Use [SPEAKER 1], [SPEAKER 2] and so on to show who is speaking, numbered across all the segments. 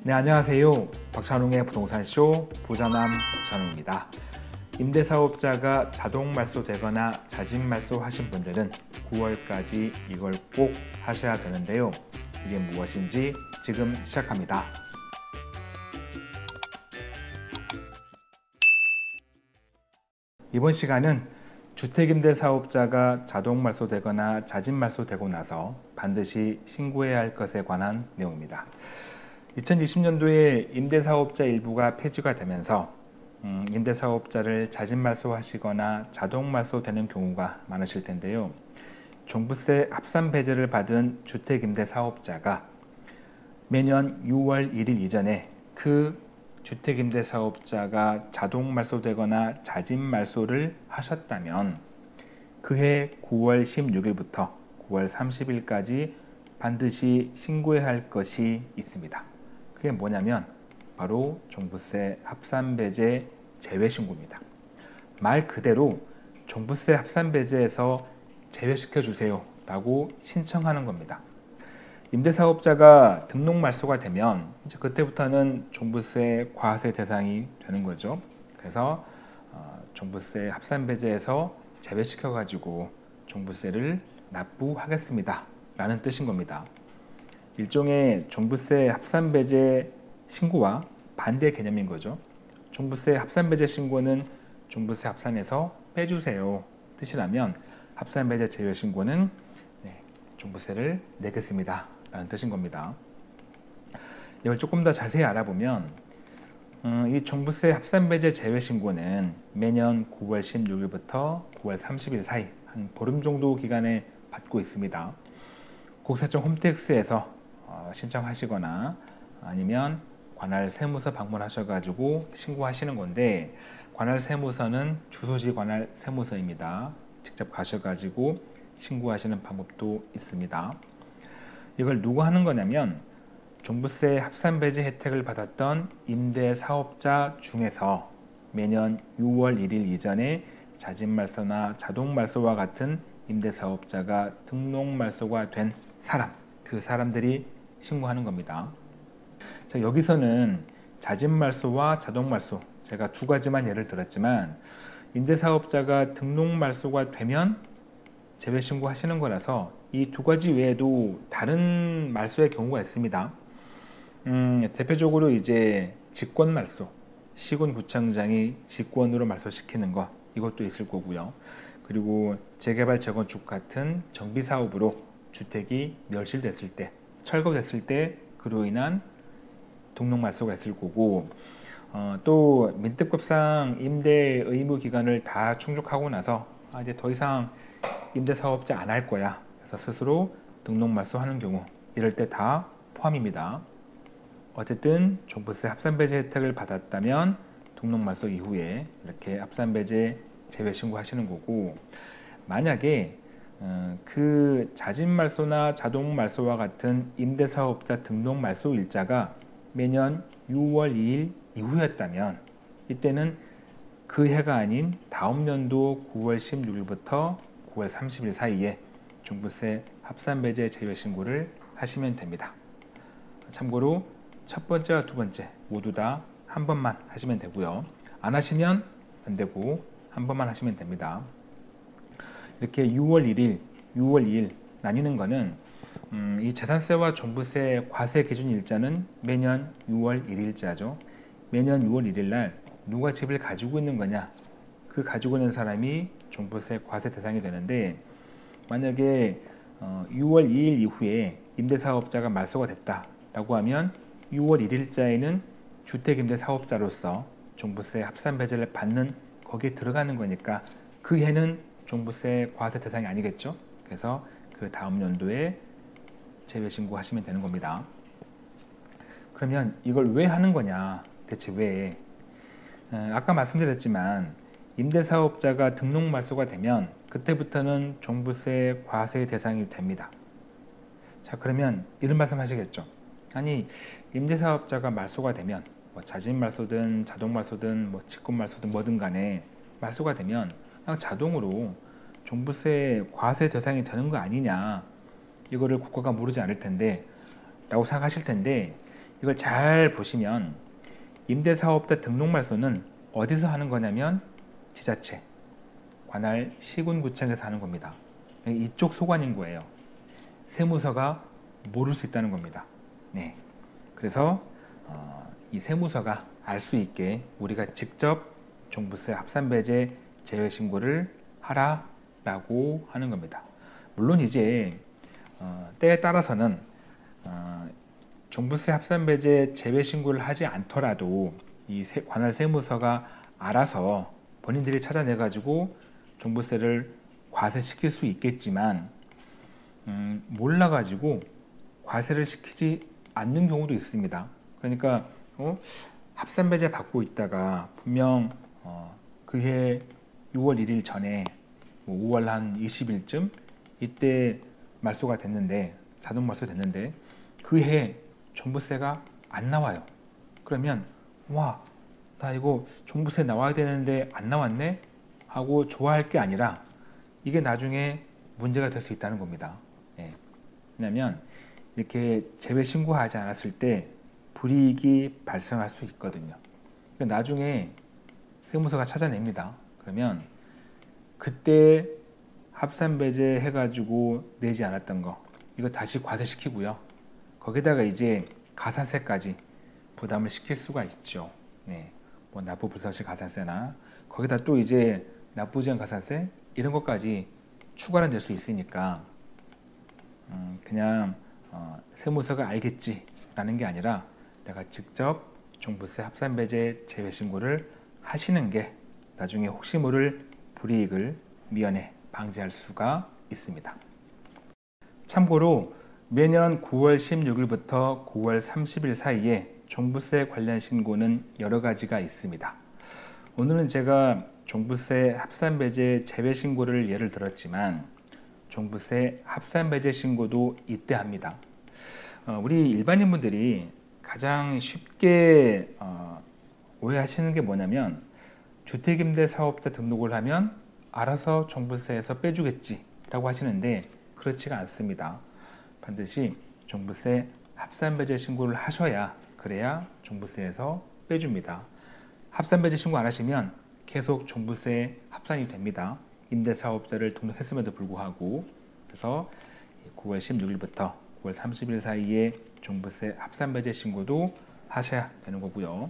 [SPEAKER 1] 네, 안녕하세요. 박찬웅의 부동산쇼 부자남 박찬웅입니다. 임대사업자가 자동 말소되거나 자진 말소하신 분들은 9월까지 이걸 꼭 하셔야 되는데요. 이게 무엇인지 지금 시작합니다. 이번 시간은 주택임대사업자가 자동 말소되거나 자진 말소되고 나서 반드시 신고해야 할 것에 관한 내용입니다. 2020년도에 임대사업자 일부가 폐지가 되면서 임대사업자를 자진 말소하시거나 자동 말소되는 경우가 많으실 텐데요. 종부세 합산 배제를 받은 주택임대사업자가 매년 6월 1일 이전에 그 주택임대사업자가 자동 말소되거나 자진 말소를 하셨다면 그해 9월 16일부터 9월 30일까지 반드시 신고해야 할 것이 있습니다. 그게 뭐냐면 바로 종부세 합산배제 제외신고입니다. 말 그대로 종부세 합산배제에서 제외시켜 주세요 라고 신청하는 겁니다. 임대사업자가 등록 말소가 되면 이제 그때부터는 종부세 과세 대상이 되는 거죠. 그래서 종부세 합산배제에서 제외시켜 가지고 종부세를 납부하겠습니다 라는 뜻인 겁니다. 일종의 종부세 합산배제 신고와 반대 개념인 거죠. 종부세 합산배제 신고는 종부세 합산에서 빼주세요 뜻이라면 합산배제 제외 신고는 종부세를 내겠습니다 라는 뜻인 겁니다. 이걸 조금 더 자세히 알아보면 이 종부세 합산배제 제외 신고는 매년 9월 16일부터 9월 30일 사이 한 보름 정도 기간에 받고 있습니다. 국세청 홈택스에서 신청하시거나 아니면 관할 세무서 방문하셔가지고 신고하시는 건데, 관할 세무서는 주소지 관할 세무서입니다. 직접 가셔가지고 신고하시는 방법도 있습니다. 이걸 누가 하는 거냐면 종부세 합산배제 혜택을 받았던 임대사업자 중에서 매년 6월 1일 이전에 자진말소나 자동말소와 같은 임대사업자가 등록말소가 된 사람, 그 사람들이 신고하는 겁니다. 자, 여기서는 자진말소와 자동말소, 제가 두 가지만 예를 들었지만 임대사업자가 등록말소가 되면 제외신고 하시는 거라서 이 두 가지 외에도 다른 말소의 경우가 있습니다. 대표적으로 이제 직권말소, 시군구청장이 직권으로 말소시키는 것, 이것도 있을 거고요. 그리고 재개발 재건축 같은 정비사업으로 주택이 멸실됐을 때, 철거됐을 때 그로 인한 등록말소가 있을 거고, 또 민특법상 임대 의무 기간을 다 충족하고 나서 이제 더 이상 임대사업자 안 할 거야, 그래서 스스로 등록말소하는 경우, 이럴 때 다 포함입니다. 어쨌든 종부세 합산배제 혜택을 받았다면 등록말소 이후에 이렇게 합산배제 제외 신고하시는 거고, 만약에 그 자진말소나 자동말소와 같은 임대사업자 등록말소 일자가 매년 6월 2일 이후였다면 이때는 그 해가 아닌 다음 연도 9월 16일부터 9월 30일 사이에 종부세 합산배제 제외 신고를 하시면 됩니다. 참고로 첫 번째와 두 번째 모두 다 한 번만 하시면 되고요. 안 하시면 안 되고 한 번만 하시면 됩니다. 이렇게 6월 1일, 6월 2일 나뉘는 거는 이 재산세와 종부세 과세 기준 일자는 매년 6월 1일자죠. 매년 6월 1일 날 누가 집을 가지고 있는 거냐, 그 가지고 있는 사람이 종부세 과세 대상이 되는데, 만약에 6월 2일 이후에 임대사업자가 말소가 됐다라고 하면 6월 1일자에는 주택임대사업자로서 종부세 합산배제를 받는 거기에 들어가는 거니까 그 해는 종부세 과세 대상이 아니겠죠. 그래서 그 다음 연도에 제외신고하시면 되는 겁니다. 그러면 이걸 왜 하는 거냐, 대체 왜? 아까 말씀드렸지만 임대사업자가 등록말소가 되면 그때부터는 종부세 과세 대상이 됩니다. 자, 그러면 이런 말씀 하시겠죠. 아니, 임대사업자가 말소가 되면 뭐 자진말소든 자동말소든 뭐 직권말소든 뭐든 간에 말소가 되면 그냥 자동으로 종부세 과세 대상이 되는 거 아니냐, 이거를 국가가 모르지 않을 텐데 라고 생각하실 텐데, 이걸 잘 보시면 임대사업자 등록 말소는 어디서 하는 거냐면 지자체, 관할, 시군구청에서 하는 겁니다. 이쪽 소관인 거예요. 세무서가 모를 수 있다는 겁니다. 네. 그래서 이 세무서가 알 수 있게 우리가 직접 종부세 합산배제 제외 신고를 하라라고 하는 겁니다. 물론 이제 때에 따라서는 종부세 합산배제 제외 신고를 하지 않더라도 이 관할 세무서가 알아서 본인들이 찾아내 가지고 종부세를 과세시킬 수 있겠지만 몰라 가지고 과세를 시키지 않는 경우도 있습니다. 그러니까 합산배제 받고 있다가 분명 그해 6월 1일 전에 5월 한 20일쯤 이때 말소가 됐는데, 자동 말소 됐는데 그해 종부세가 안 나와요. 그러면 와, 나 이거 종부세 나와야 되는데 안 나왔네 하고 좋아할 게 아니라 이게 나중에 문제가 될 수 있다는 겁니다. 예. 왜냐하면 이렇게 제외 신고하지 않았을 때 불이익이 발생할 수 있거든요. 그러니까 나중에 세무서가 찾아냅니다. 그러면 그때 합산배제 해가지고 내지 않았던 거 이거 다시 과세시키고요. 거기다가 이제 가산세까지 부담을 시킬 수가 있죠. 네. 뭐 납부불서시 가산세나 거기다 또 이제 납부지연 가산세 이런 것까지 추가로 낼 수 있으니까 그냥 세무서가 알겠지라는 게 아니라 내가 직접 종부세 합산배제 제외 신고를 하시는 게 나중에 혹시 모를 불이익을 미연에 방지할 수가 있습니다. 참고로 매년 9월 16일부터 9월 30일 사이에 종부세 관련 신고는 여러 가지가 있습니다. 오늘은 제가 종부세 합산배제 제외 신고를 예를 들었지만 종부세 합산배제 신고도 이때 합니다. 우리 일반인분들이 가장 쉽게 오해하시는 게 뭐냐면 주택임대사업자 등록을 하면 알아서 종부세에서 빼주겠지 라고 하시는데 그렇지가 않습니다. 반드시 종부세 합산배제 신고를 하셔야 그래야 종부세에서 빼줍니다. 합산배제 신고 안 하시면 계속 종부세 합산이 됩니다. 임대사업자를 등록했음에도 불구하고. 그래서 9월 16일부터 9월 30일 사이에 종부세 합산배제 신고도 하셔야 되는 거고요.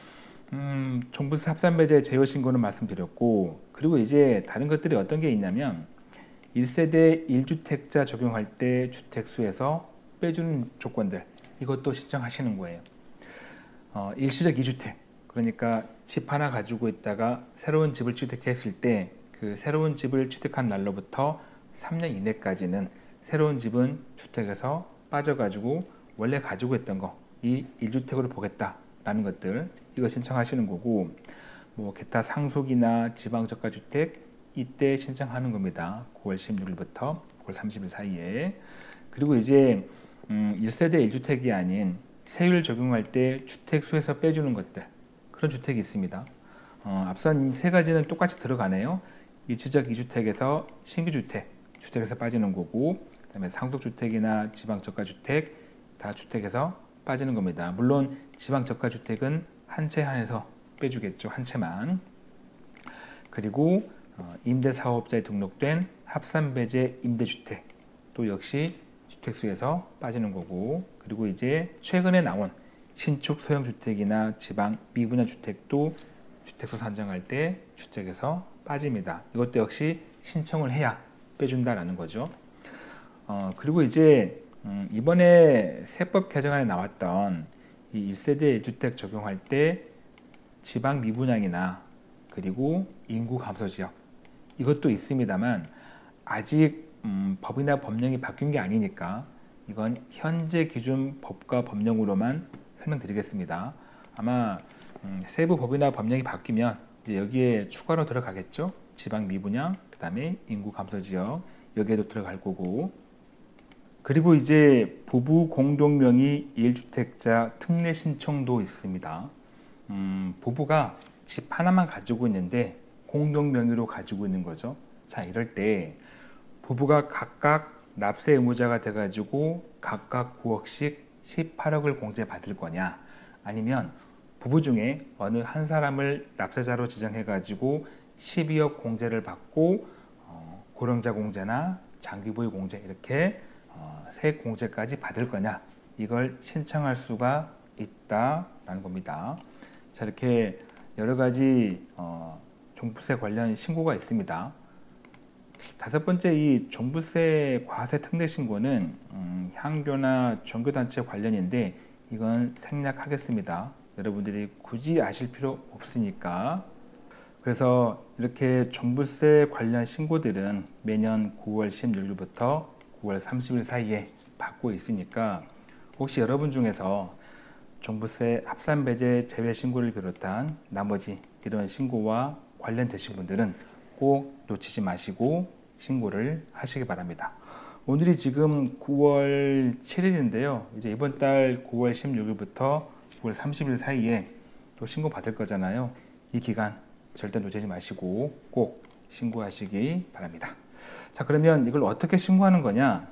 [SPEAKER 1] 종부세 합산배제 제외 신고는 말씀드렸고, 그리고 이제 다른 것들이 어떤 게 있냐면 1세대 1주택자 적용할 때 주택수에서 빼주는 조건들 이것도 신청하시는 거예요. 일시적 2주택 그러니까 집 하나 가지고 있다가 새로운 집을 취득했을 때 그 새로운 집을 취득한 날로부터 3년 이내까지는 새로운 집은 주택에서 빠져가지고 원래 가지고 있던 거 이 1주택으로 보겠다라는 것들 이거 신청하시는 거고, 뭐 기타 상속이나 지방저가주택 이때 신청하는 겁니다. 9월 16일부터 9월 30일 사이에. 그리고 이제 1세대 1주택이 아닌 세율 적용할 때 주택수에서 빼주는 것들 그런 주택이 있습니다. 앞선 세 가지는 똑같이 들어가네요. 일시적 2주택에서 신규주택, 주택에서 빠지는 거고, 그 다음에 상속주택이나 지방저가주택 다 주택에서 빠지는 겁니다. 물론 지방저가주택은 한 채 한해서 빼주겠죠. 한 채만. 그리고 임대사업자에 등록된 합산배제 임대주택 또 역시 주택수에서 빠지는 거고, 그리고 이제 최근에 나온 신축 소형주택이나 지방 미분양 주택도 주택수 산정할 때 주택에서 빠집니다. 이것도 역시 신청을 해야 빼준다라는 거죠. 그리고 이제 이번에 세법 개정안에 나왔던 이 1세대 1주택 적용할 때 지방 미분양이나 그리고 인구 감소 지역 이것도 있습니다만 아직 법이나 법령이 바뀐 게 아니니까 이건 현재 기준 법과 법령으로만 설명드리겠습니다. 아마 세부 법이나 법령이 바뀌면 이제 여기에 추가로 들어가겠죠. 지방 미분양, 그 다음에 인구 감소 지역 여기에도 들어갈 거고, 그리고 이제 부부 공동 명의 1주택자 특례 신청도 있습니다. 부부가 집 하나만 가지고 있는데 공동 명의로 가지고 있는 거죠. 자, 이럴 때 부부가 각각 납세 의무자가 돼가지고 각각 9억씩 18억을 공제받을 거냐, 아니면 부부 중에 어느 한 사람을 납세자로 지정해가지고 12억 공제를 받고 고령자 공제나 장기보유 공제 이렇게 세액 공제까지 받을 거냐, 이걸 신청할 수가 있다라는 겁니다. 자, 이렇게 여러 가지 종부세 관련 신고가 있습니다. 다섯 번째, 이 종부세 과세 특례 신고는 향교나 종교단체 관련인데 이건 생략하겠습니다. 여러분들이 굳이 아실 필요 없으니까. 그래서 이렇게 종부세 관련 신고들은 매년 9월 16일부터 9월 30일 사이에 받고 있으니까 혹시 여러분 중에서 종부세 합산배제 제외 신고를 비롯한 나머지 이런 신고와 관련되신 분들은 꼭 놓치지 마시고 신고를 하시기 바랍니다. 오늘이 지금 9월 7일인데요. 이제 이번 달 9월 16일부터 9월 30일 사이에 또 신고 받을 거잖아요. 이 기간 절대 놓치지 마시고 꼭 신고하시기 바랍니다. 자, 그러면 이걸 어떻게 신고하는 거냐?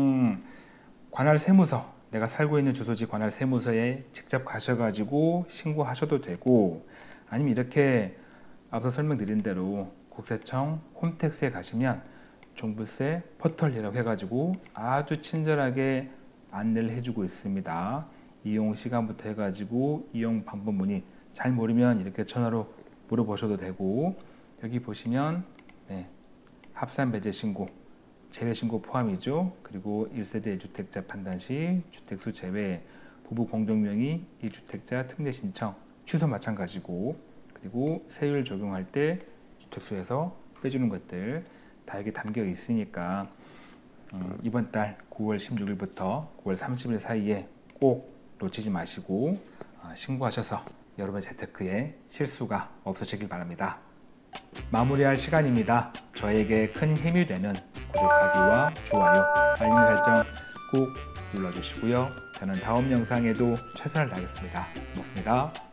[SPEAKER 1] 관할 세무서, 내가 살고 있는 주소지 관할 세무서에 직접 가셔가지고 신고하셔도 되고, 아니면 이렇게 앞서 설명드린 대로 국세청 홈택스에 가시면 종부세 포털이라고 해가지고 아주 친절하게 안내를 해주고 있습니다. 이용 시간부터 해가지고 이용 방법 문의, 잘 모르면 이렇게 전화로 물어보셔도 되고, 여기 보시면 합산배제 신고, 제외 신고 포함이죠. 그리고 1세대 1주택자 판단 시 주택수 제외, 부부 공동명의 1주택자 특례 신청, 취소 마찬가지고, 그리고 세율 적용할 때 주택수에서 빼주는 것들 다 여기 담겨 있으니까 이번 달 9월 16일부터 9월 30일 사이에 꼭 놓치지 마시고 신고하셔서 여러분의 재테크에 실수가 없으시길 바랍니다. 마무리할 시간입니다. 저에게 큰 힘이 되는 구독하기와 좋아요, 알림 설정 꼭 눌러주시고요. 저는 다음 영상에도 최선을 다하겠습니다. 고맙습니다.